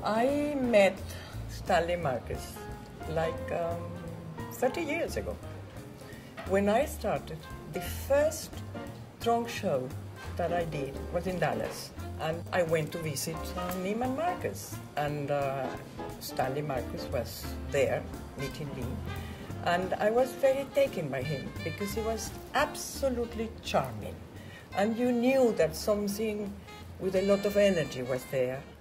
I met Stanley Marcus like 30 years ago. When I started, the first trunk show that I did was in Dallas, and I went to visit Neiman Marcus, and Stanley Marcus was there meeting me, and I was very taken by him because he was absolutely charming, and you knew that something with a lot of energy was there,